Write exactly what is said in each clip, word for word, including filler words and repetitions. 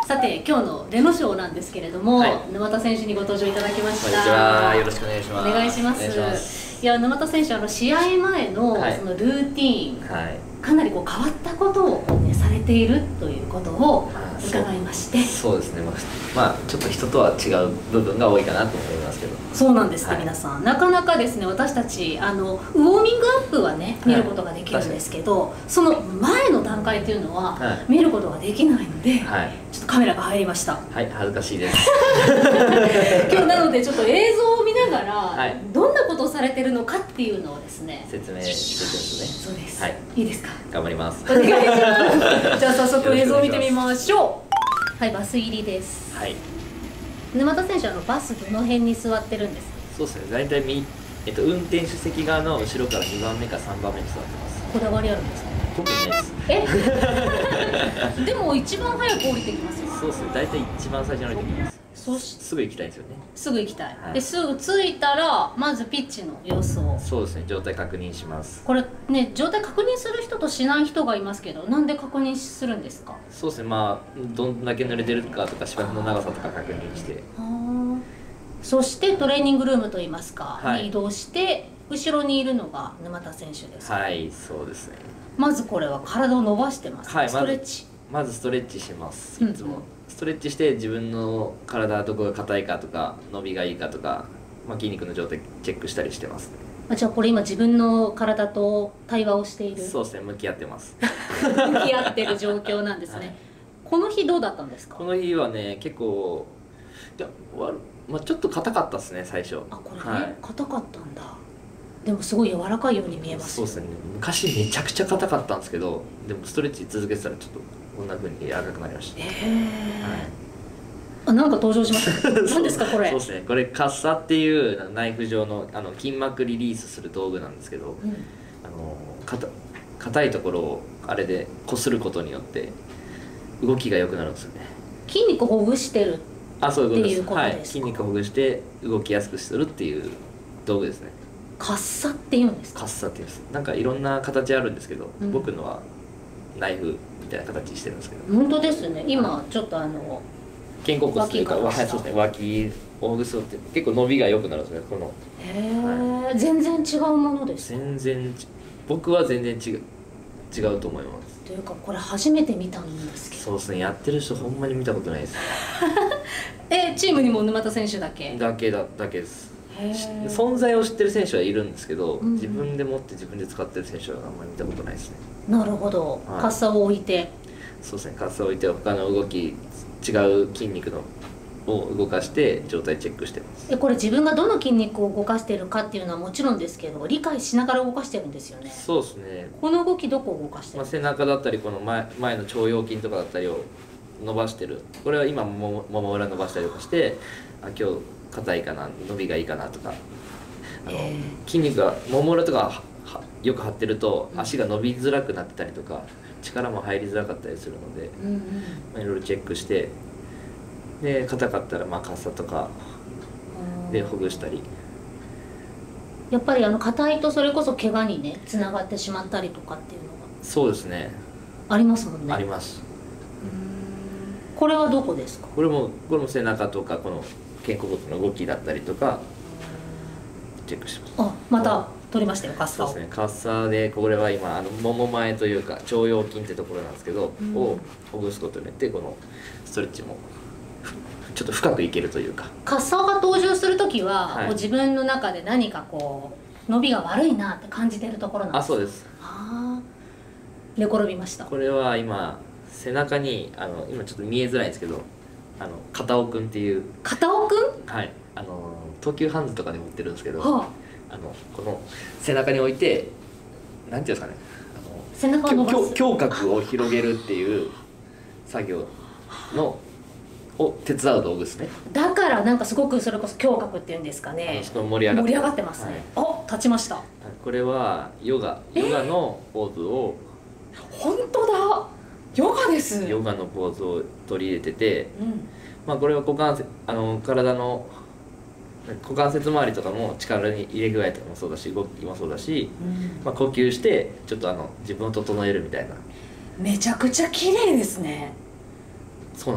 さて今日のレノショーなんですけれども、はい、沼田選手にご登場いただきました。こんにちは、 よろしくお願いします。 お願いします。いや、沼田選手、あの試合前のそのルーティーン、はい、かなりこう変わったことを、ね、されているということを伺いまして、 そう、そうですね、まあちょっと人とは違う部分が多いかなと思いますけど。 そうなんですね、はい、皆さんなかなかですね、私たちあのウォーミングアップはね見ることができるんですけど、はい、その前の段階っていうのは見ることができないので、はい、ちょっとカメラが入りました。 はい、恥ずかしいです今日なのでちょっと映像を見ながら、はい、どんなことをされてるのかっていうのをですね説明していくんですね。そうです、 はい、 いいですか。 頑張ります。 お願いしますじゃあ早速映像を見てみましょう。はい、バス入りです。はい、沼田選手はあのバスどの辺に座ってるんですか。 そうですね、大体み、えっと、運転手席側の後ろからにばんめかさんばんめに座ってます。 こだわりあるんですか。 特にないです。 えでも一番早く降りてきますよ。 そうですね、大体一番最初に降りてきます。そしすぐ行きたいんですよね。 すぐ行きたい、はい、ですぐ着いたらまずピッチの様子を。 そうですね、状態確認します。 これね、状態確認する人としない人がいますけど、なんで確認するんですか。 そうですね、まあどんだけ濡れてるかとか芝生の長さとか確認して、 そしてトレーニングルームといいますか、はい、移動して後ろにいるのが沼田選手です。 はい、そうですね。 まずこれは体を伸ばしてます、はい、ストレッチ。 まずストレッチします。いつも、うんうん、ストレッチして自分の体どこが硬いかとか伸びがいいかとか、まあ、筋肉の状態チェックしたりしてます、ね。 あ、じゃあこれ今自分の体と対話をしている。 そうですね、向き合ってます向き合ってる状況なんですね、はい、この日どうだったんですか。 この日はね、結構いや、まあ、ちょっと硬かったですね、最初。 あ、これね、はい、硬かったんだ。でもすごい柔らかいように見えます。 そうですね、昔めちゃくちゃ硬かったんですけど、でもストレッチ続けてたらちょっとこんな風に柔らかくなりました。へえ、はい、 あ、なんか登場しました何ですかこれ。 そうですね、これカッサっていうナイフ状のあの筋膜リリースする道具なんですけど、うん、あの硬いところをあれでこすることによって動きが良くなるんですよね。 筋肉ほぐしてるあ、そういうことです。 はい、 筋肉ほぐして動きやすくするっていう道具ですね。 カッサって言うんですか。 カッサって言うんです。なんかいろんな形あるんですけど、うん、僕のはナイフみたいな形してるんですけど。 本当ですね。今ちょっとあの肩甲骨というか、はい、そうですね、脇をほぐすって結構伸びが良くなるんですね、この。 へえ、はい、全然違うものですか。 全然僕は全然違う違うと思います。 というかこれ初めて見たんですけど。 そうですね、やってる人ほんまに見たことないです。 え、チームにも沼田選手だけ。 だけだだけです。存在を知ってる選手はいるんですけど、うんうん、自分で持って自分で使ってる選手はあんまり見たことないですね。 なるほど、はい、カッサを置いて。 そうですね、カッサを置いて他の動き、違う筋肉のを動かして状態チェックしてます。 これ自分がどの筋肉を動かしているかっていうのはもちろんですけど、理解しながら動かしてるんですよね。 そうですね。 この動きどこを動かしてる、 まあ、背中だったりこの 前, 前の腸腰筋とかだったりを伸ばしてる。これは今ももも裏伸ばしたりとかして、あ、今日硬いかな、伸びがいいかなとか、あの筋肉がもも裏とかよく張ってると足が伸びづらくなってたりとか、力も入りづらかったりするので、うんうん、まあ、いろいろチェックして、で硬かったらまあカッサとかでほぐしたり。 やっぱりあの硬いとそれこそ怪我にねつながってしまったりとかっていうのが。 そうですね、 ありますもんね。 あります。 これはどこですか。 これもこれも背中とかこの肩甲骨の動きだったりとかチェックします。 あ、また取りましたよ、カッサを。 そうですね、カッサでこれは今あのもも前というか腸腰筋ってところなんですけど、うん、をほぐすことによってこのストレッチもちょっと深くいけるというか。 カッサが登場するときは、はい、自分の中で何かこう伸びが悪いなって感じてるところなんですか。 あ、そうです。 ああ、寝転びました。 これは今背中にあの今ちょっと見えづらいんですけど、あの片尾くんっていう。 片尾くん。 はい、あの東急ハンズとかで売ってるんですけど、はあ、あのこの背中に置いてなんていうんですかね、あの背中を伸ばす胸郭を広げるっていう作業のを手伝う道具ですね。 だからなんかすごくそれこそ胸郭っていうんですかね、 盛り上がって盛り上がってますね。はい、あ、立ちました。 これはヨガヨガのポーズを。 本当だ、ヨガです。 ヨガのポーズを取り入れてて、うん、まあこれは股関節、あの体の股関節周りとかも力に入れ具合とかもそうだし、動きもそうだし、うん、まあ呼吸してちょっとあの自分を整えるみたいな。 めちゃくちゃ綺麗ですね。 そうなんですか。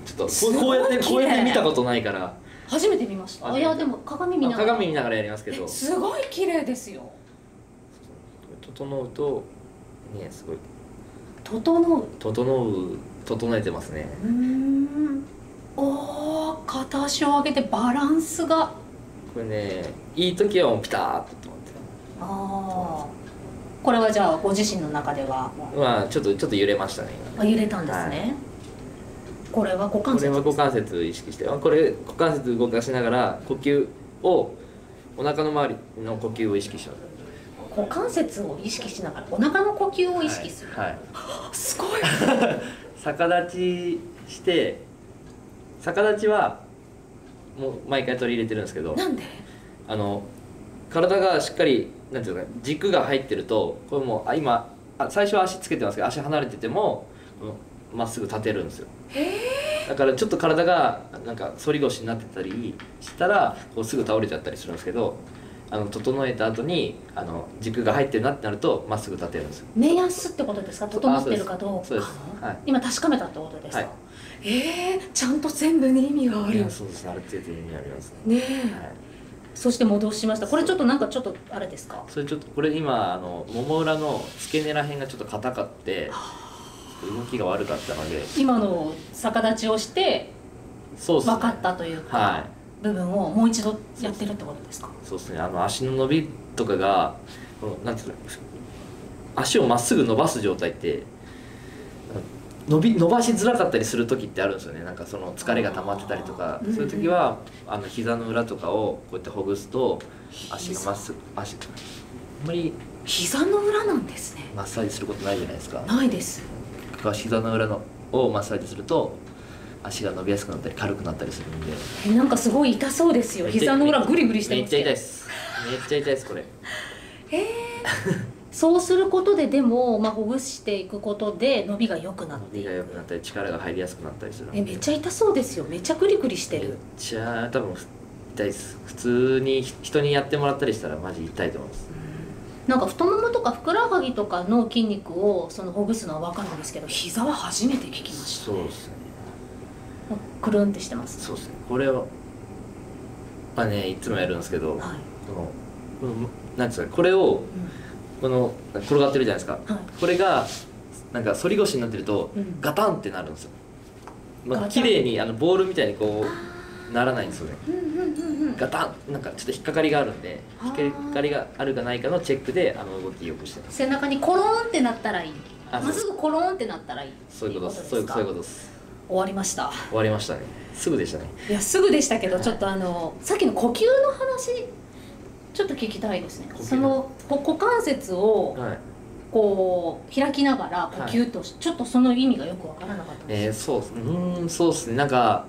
ちょっとこうやってこうやって見たことないから初めて見ました。いやでも鏡見ながら鏡見ながらやりますけど、 すごい綺麗ですよ。 整うとね、すごい整う整う整えてますね。 うーん、おー、片足を上げてバランスがこれね、いい時はもうピタッと止まって、 ああ、これはじゃあご自身の中ではまあちょっとちょっと揺れましたね今。 あ、揺れたんですね、はい、これは股関節これは股関節意識して、これ股関節動かしながら呼吸をお腹の周りの呼吸を意識します。 股関節を意識しながらお腹の呼吸を意識する、 はい、はい、 すごい逆立ちして、逆立ちはもう毎回取り入れてるんですけど、 なんであの体がしっかりなんていうか軸が入ってると、これもうあ今あ最初は足つけてますけど、足離れててもまっすぐ立てるんですよ。だからちょっと体がなんか反り腰になってたりしたらこうすぐ倒れちゃったりするんですけど、あの整えた後にあの軸が入ってるなってなるとまっすぐ立てるんですよ。 目安ってことですか？整ってるかどうか。 そうです、はい、 今確かめたってことですか？はい、えー、ちゃんと全部に意味がある。 そうです、ある程度意味ありますね。ねえ、はい、そして戻しました。これちょっとなんかちょっとあれですか？ それちょっとこれ今あのもも裏の付け根ら辺がちょっと硬かって動きが悪かったので、 今の逆立ちをして分かったというか、はい、部分をもう一度やってるってことですか？ そうですね。あの足の伸びとかがなんていうの、足をまっすぐ伸ばす状態って伸び伸ばしづらかったりする時ってあるんですよね。なんかその疲れが溜まってたりとか、そういう時はあの膝の裏とかをこうやってほぐすと足がまっすぐ、足あんまり膝の裏なんですね。 マッサージすることないじゃないですか。 ないです。 膝の裏のをマッサージすると足が伸びやすくなったり軽くなったりするんで、 え、なんかすごい痛そうですよ。膝の裏グリグリしてますけど。めっちゃ痛いです。めっちゃ痛いですこれ。 えー、そうすることででも、まあ、ほぐしていくことで伸びが良くなっていく。 伸びが良くなったり力が入りやすくなったりする。 え、めっちゃ痛そうですよ。めっちゃグリグリしてる。 めっちゃ多分痛いです。普通に人にやってもらったりしたらマジ痛いと思います。 なんか太ももとかふくらはぎとかの筋肉をそのほぐすのは分かるんですけど、膝は初めて聞きました、ね。そうですね。くるんってしてます。 そうですね。これはまあね、いつもやるんですけど、はい、このこのなんですか、これを、うん、この転がってるじゃないですか。はい、これがなんか反り腰になってると、うん、ガタンってなるんですよ。まあ綺麗にあのボールみたいにこうならないんですよね。ガタンなんかちょっと引っかかりがあるんで、引っかかりがあるかないかのチェックであの動きよくしてます。背中にコロンってなったらいい。まっすぐコロンってなったらいい。そういうことです。そういうことです。終わりました。終わりましたね。すぐでしたね。いやすぐでしたけど、はい、ちょっとあのさっきの呼吸の話ちょっと聞きたいですね。その股関節をこう開きながら呼吸と、はい、ちょっとその意味がよくわからなかったんです。えー、そうですね。うん、そうですね。なんか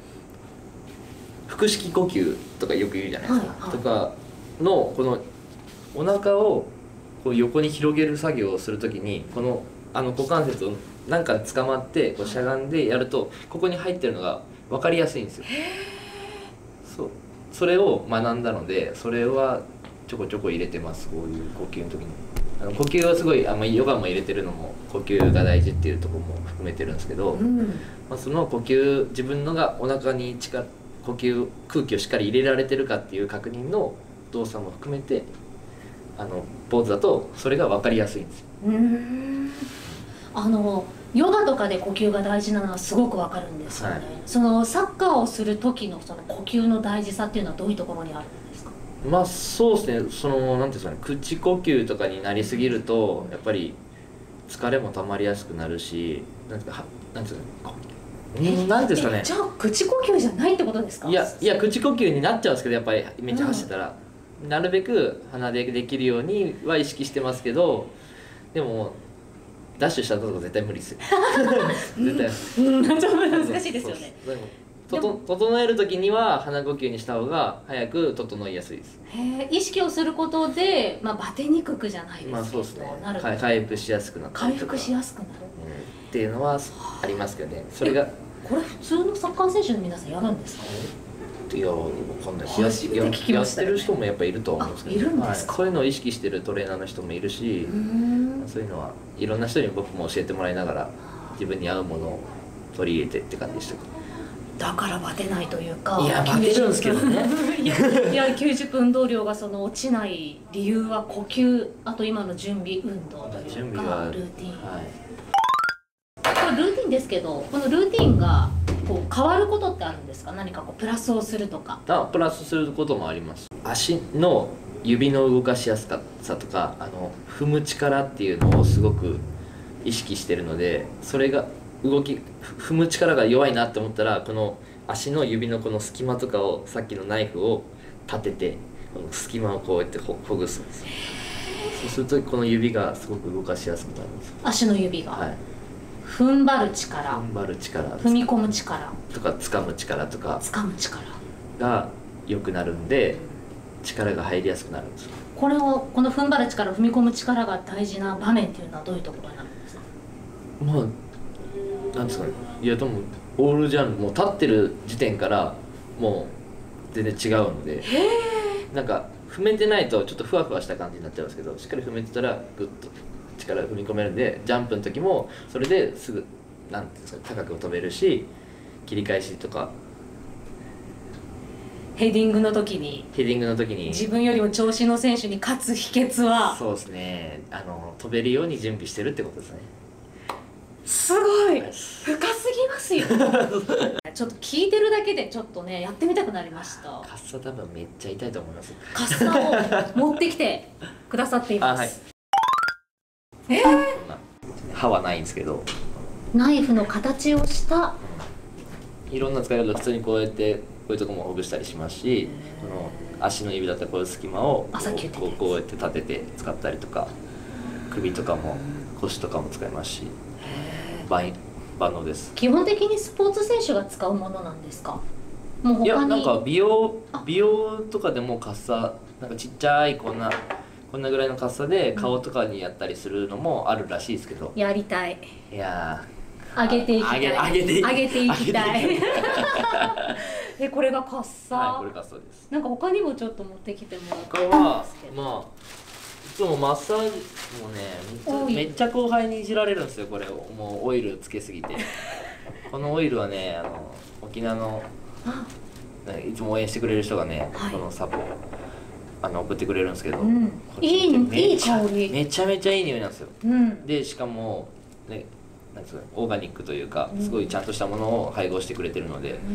腹式呼吸とかよく言うじゃないですか。はいはい、とかのこのお腹をこう横に広げる作業をするときにこのあの股関節をなんか捕まってこうしゃがんでやるとここに入ってるのが分かりやすいんですよ。そう、それを学んだのでそれはちょこちょこ入れてます。こういう呼吸の時にあの呼吸はすごいあ、まあ、ヨガも入れてるのも呼吸が大事っていうところも含めてるんですけど、うん、まあ、その呼吸自分のがお腹に力呼吸空気をしっかり入れられてるかっていう確認の動作も含めてあのポーズだとそれが分かりやすいんですよ。うーん、あのヨガとかで呼吸が大事なのはすごく分かるんですよね。はい、そのサッカーをする時のその呼吸の大事さっていうのはどういうところにあるんですか？まあそうですね。そのなんていうんですかね、口呼吸とかになりすぎるとやっぱり疲れもたまりやすくなるし、なんていうかなんていうかね、なんですかね。じゃあ口呼吸じゃないってことですか？いやいや口呼吸になっちゃうんですけど、やっぱりめっちゃ走ってたら、うん、なるべく鼻でできるようには意識してますけど、でもダッシュしたことが絶対無理ですよ。絶対。うん、ちょっと難しいですよね。とと整える時には鼻呼吸にした方が早く整いやすいです。へえ、意識をすることで、まあ、バテにくくじゃないですけど、まあそうですね、なる回復しやすくなったりとか、回復しやすくなる、うん、っていうのはありますけどね。それがこれ普通のサッカー選手の皆さんやるんですか？いや、わかんないです。や, や, やってる人もやっぱいると思うんですけど、いるんですか？はい、そういうのを意識してるトレーナーの人もいるし、そういうのはいろんな人に僕も教えてもらいながら自分に合うものを取り入れてって感じでしたけど。 だからバテないというか。 いやバテるんですけどねいやいやきゅうじゅっぷん運動量がその落ちない理由は呼吸、あと今の準備運動というかルーティン、はい、これルーティンですけど、このルーティンがこう変わることってあるんですか？何かこうプラスをするとか。 あ、プラスすることもあります。足の指の動かしやすさとか、あの踏む力っていうのをすごく意識してるので、それが動き踏む力が弱いなって思ったら、この足の指のこの隙間とかを、さっきのナイフを立ててこの隙間をこうやってほほぐすんですよ。そうするとこの指がすごく動かしやすくなるんですよ。 足の指が、はい、踏ん張る力、 踏ん張る力、 踏み込む力とか掴む力とか掴む力が良くなるんで、力が入りやすくなるんですよ。 これをこの踏ん張る力、踏み込む力が大事な場面っていうのはどういうところになるんですか？ まあなんですかね、いやでもオールジャンルもう立ってる時点からもう全然違うので、なんか踏めてないとちょっとふわふわした感じになっちゃうんですけど、しっかり踏めてたらグッと力踏み込めるんで、ジャンプの時もそれですぐなんていうんですか、高く飛べるし、切り返しとかヘディングの時にヘディングの時に自分よりも調子の選手に勝つ秘訣は、 そうですね、あの飛べるように準備してるってことですね。 すごい深すぎますよちょっと聞いてるだけでちょっとねやってみたくなりました。 カッサ多分めっちゃ痛いと思います。 カッサを持ってきてくださっています。はい、えー、 歯はないんですけど、 ナイフの形をしたいろんな使い方、普通にこうやってこういうとこもほぐしたりしますし、この足の指だったらこういう隙間をこう、こう、こうやって立てて使ったりとか、首とかも腰とかも使いますし、万万能です。 基本的にスポーツ選手が使うものなんですか？もう他に。 いや、なんか美容美容とかでもカッサ、なんかちっちゃいこんなこんなぐらいのカッサで顔とかにやったりするのもあるらしいですけど、 やりたい。 いやー上げていきたい、 上げて上げていきたいえ、これがカッサ？ はい、これカッサです。 なんか他にもちょっと持ってきてもらったんですけど、まあいつもマッサージもね、めっちゃ後輩にいじられるんですよ。これもうオイルつけすぎてこのオイルはね、あの沖縄のいつも応援してくれる人がね、はい、このサポあの送ってくれるんですけど、うん、 いい、いい香り、 めちゃめちゃいい匂いなんですよ、 うん、 でしかもね、なんですか、オーガニックというかすごいちゃんとしたものを配合してくれてるので、うん、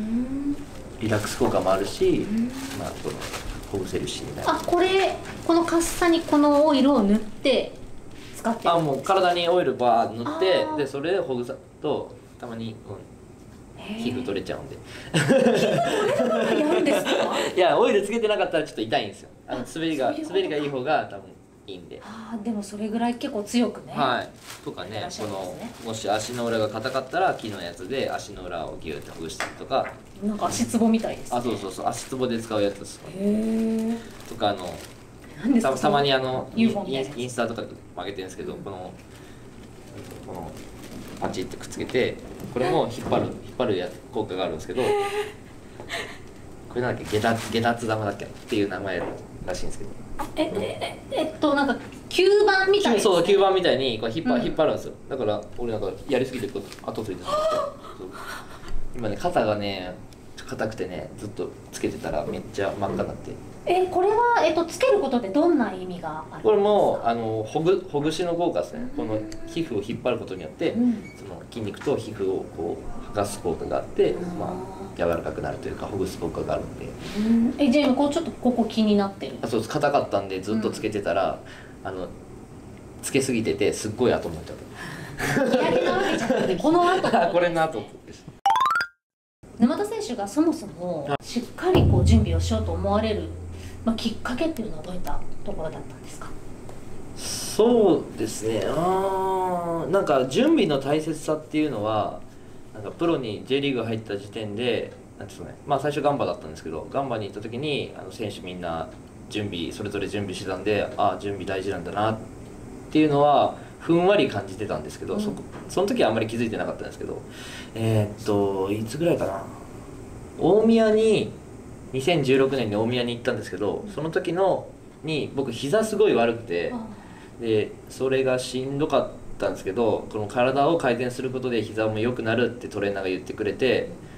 リラックス効果もあるし、うん、まあこのほぐせるしみたいな。 あ、これこのカッサにこのオイルを塗って使ってるんですか？ あ、もう体にオイルバー塗ってで、それでほぐすとたまに、うん、皮膚取れちゃうんで皮膚取れながらやるんですか？ いや、オイルつけてなかったらちょっと痛いんですよ。あの滑りが滑りがいい方が多分いいんで。 ああ、でもそれぐらい結構強くね。 はい。とかね、このもし足の裏が硬かったら木のやつで足の裏をギューってほぐしたりとか。 なんか足つぼみたいですね。 あ、そうそうそう、足つぼで使うやつです。 へえ。 とかあの何ですか？ たまにあのイ ン, インスタとかで曲げてるんですけど、このこのパチってくっつけて、これも引っ張る引っ張るやつ効果があるんですけど、これなんだっけ、下脱下脱玉だっけっていう名前らしいんですけど。 えええっとなんか吸盤みたいな。 そう、吸盤みたいにこう引っ張、うん、引っ張るんですよ。だから俺なんかやりすぎてこう後ついてたんですけど、今ね肩がね硬くてね、ずっとつけてたらめっちゃ真っ赤になって。 え、これは、えっと、つけることでどんな意味があるんですか？ これもあのほぐほぐしの効果ですね、うん、この皮膚を引っ張ることによって、うん、その筋肉と皮膚をこう剥がす効果があって、うん、まあ、柔らかくなるというかほぐす効果があるんで、 うん、え、じゃあこうちょっとここ気になってる？ あ、そうです。硬かったんでずっとつけてたら、うん、あのつけすぎててすっごい跡になっちゃった日焼けなわけじゃなくてこの後これの後です。 沼田選手がそもそもしっかりこう準備をしようと思われる、まあ、きっかけっていうのはどういったところだったんですか？ そうですね、あなんか準備の大切さっていうのはなんかプロに J リーグ入った時点でなんですかね、まあ、最初ガンバだったんですけど、ガンバに行った時にあの選手みんな準備それぞれ準備してたんで、ああ準備大事なんだなっていうのはふんわり感じてたんですけど、うん、そその時はあんまり気づいてなかったんですけど、えー、っといつぐらいかな、大宮ににせんじゅうろくねんに大宮に行ったんですけど、その時のに僕膝すごい悪くて、でそれがしんどかったんですけど、この体を改善することで膝も良くなるってトレーナーが言ってくれて、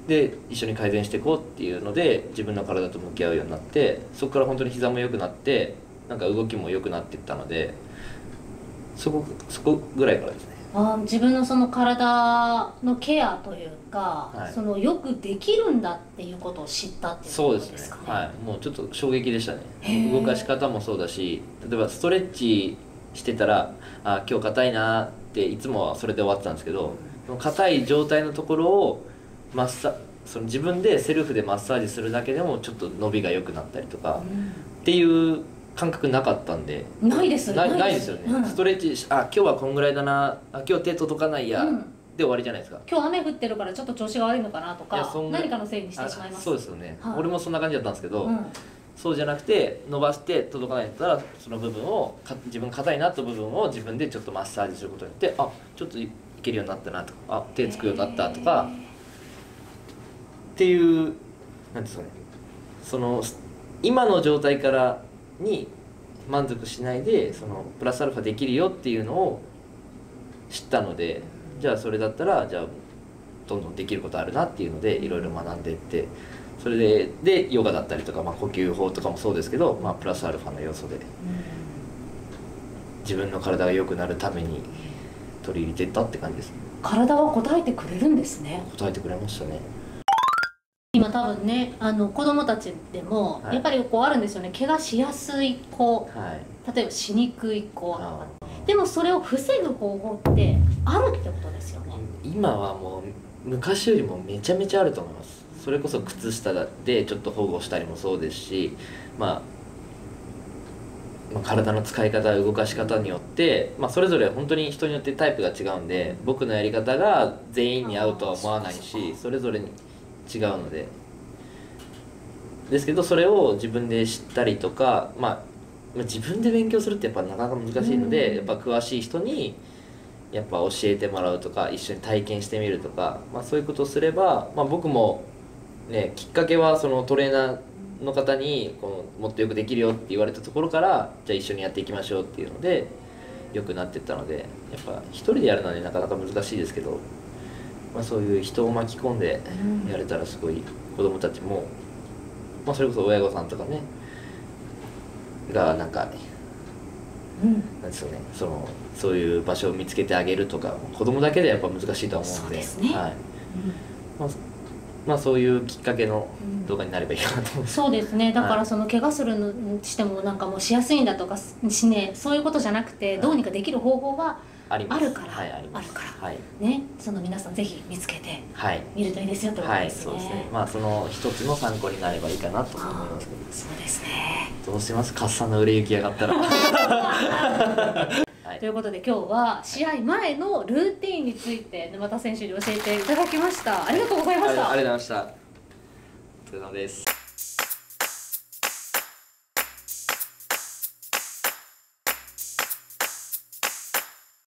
で一緒に改善していこうっていうので自分の体と向き合うようになって、そこから本当に膝も良くなってなんか動きも良くなっていったので、そこそこぐらいからですね。 あ、自分のその体のケアというか、はい、そのよくできるんだっていうことを知ったっていうことですかね。そうですね、 はい、もうちょっと衝撃でしたね。動かし方もそうだし、例えばストレッチしてたらあ今日硬いなっていつもはそれで終わってたんですけど、硬い状態のところをマッサその自分でセルフでマッサージするだけでもちょっと伸びが良くなったりとか、うん、っていう感覚なかったんで。 ないですないないですよね、うん、ストレッチあ今日はこんぐらいだなあ今日手届かないや、うん、で終わりじゃないですか。 今日雨降ってるからちょっと調子が悪いのかなとか何かのせいにしてしまいます。 そうですよね、はい、俺もそんな感じだったんですけど、うん、そうじゃなくて伸ばして届かないんだったらその部分を自分硬いなと部分を自分でちょっとマッサージすることによってあちょっといけるようになったなとかあ手つくようになったとかっていうなんですかね、その今の状態からに満足しないでそのプラスアルファできるよっていうのを知ったので、じゃあそれだったらじゃあどんどんできることあるなっていうのでいろいろ学んでいって、それででヨガだったりとか、まあ、呼吸法とかもそうですけど、まあ、プラスアルファの要素で自分の体が良くなるために取り入れていったって感じですね。 体は応えてくれるんですね。 応えてくれましたね。 今多分ねあの子供たちでもやっぱりこうあるんですよね、怪我しやすい子、はい、例えばしにくい子、でもそれを防ぐ方法ってあるってことですよね。 今はもう昔よりもめちゃめちゃあると思います。それこそ靴下でちょっと保護したりもそうですし、まあ、まあ体の使い方動かし方によって、まあ、それぞれ本当に人によってタイプが違うんで僕のやり方が全員に合うとは思わないしそれぞれに違うのでですけど、それを自分で知ったりとか、まあ、自分で勉強するってやっぱなかなか難しいので、やっぱ詳しい人にやっぱ教えてもらうとか一緒に体験してみるとか、まあ、そういうことをすれば、まあ、僕も、ね、きっかけはそのトレーナーの方にこのもっとよくできるよって言われたところからじゃあ一緒にやっていきましょうっていうので良くなっていったので、やっぱ一人でやるのはねなかなか難しいですけど、まあ、そういう人を巻き込んでやれたらすごい子供たちも、まあ、それこそ親御さんとかねがなんか、うん、なんですよね、そのそういう場所を見つけてあげるとか子供だけでやっぱ難しいとは思うんで、そうですね、はい、うん、まあまあ、そういうきっかけの動画になればいいかなと思います、 うん、そうですね。だからその怪我するのにしてもなんかもうしやすいんだとかしね、そういうことじゃなくてどうにかできる方法はあるから、はい、あるから、はい、ね、その皆さんぜひ見つけて見るといいですよってことですね。はい、そうですね。 まあその一つの参考になればいいかなと思いますけど。 そうですね。 どうします？カッサの売れ行き上がったら。 ということで今日は試合前のルーティーンについて沼田選手に教えていただきました。ありがとうございました。 ありがとうございました。お疲れ様です。